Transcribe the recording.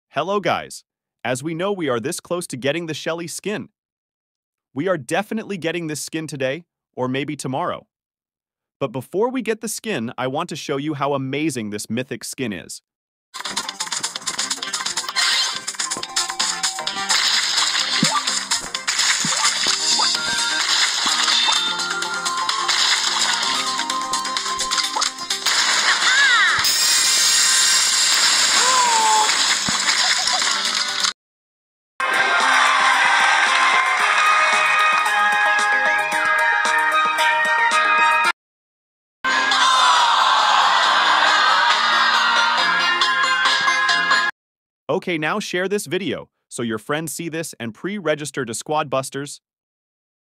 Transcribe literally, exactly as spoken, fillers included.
Hello guys! As we know, we are this close to getting the Shelly skin. We are definitely getting this skin today, or maybe tomorrow. But before we get the skin, I want to show you how amazing this mythic skin is. Okay, now share this video so your friends see this and pre-register to Squad Busters.